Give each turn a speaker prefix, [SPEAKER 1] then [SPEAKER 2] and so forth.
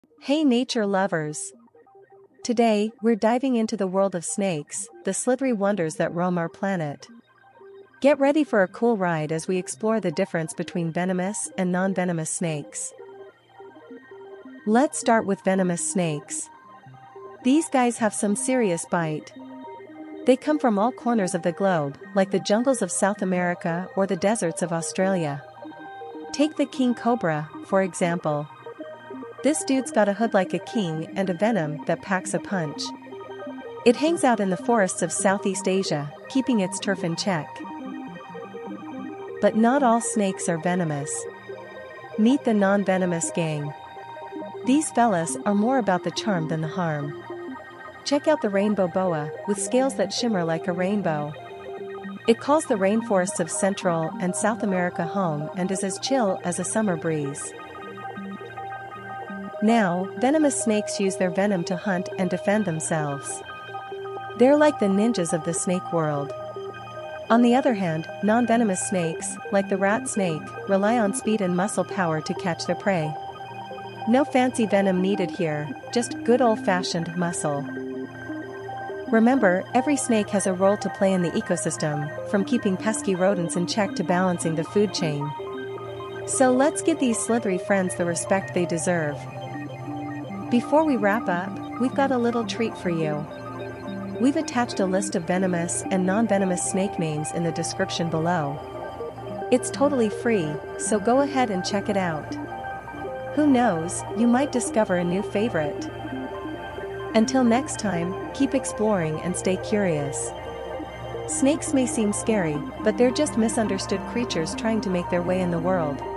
[SPEAKER 1] Hey nature lovers! Today, we're diving into the world of snakes, the slithery wonders that roam our planet. Get ready for a cool ride as we explore the difference between venomous and non-venomous snakes. Let's start with venomous snakes. These guys have some serious bite. They come from all corners of the globe, like the jungles of South America or the deserts of Australia. Take the King Cobra, for example. This dude's got a hood like a king and a venom that packs a punch. It hangs out in the forests of Southeast Asia, keeping its turf in check. But not all snakes are venomous. Meet the non-venomous gang. These fellas are more about the charm than the harm. Check out the Rainbow Boa, with scales that shimmer like a rainbow. It calls the rainforests of Central and South America home and is as chill as a summer breeze. Now, venomous snakes use their venom to hunt and defend themselves. They're like the ninjas of the snake world. On the other hand, non-venomous snakes, like the rat snake, rely on speed and muscle power to catch their prey. No fancy venom needed here, just good old-fashioned muscle. Remember, every snake has a role to play in the ecosystem, from keeping pesky rodents in check to balancing the food chain. So let's give these slithery friends the respect they deserve. Before we wrap up, we've got a little treat for you. We've attached a list of venomous and non-venomous snake names in the description below. It's totally free, so go ahead and check it out. Who knows, you might discover a new favorite. Until next time, keep exploring and stay curious. Snakes may seem scary, but they're just misunderstood creatures trying to make their way in the world.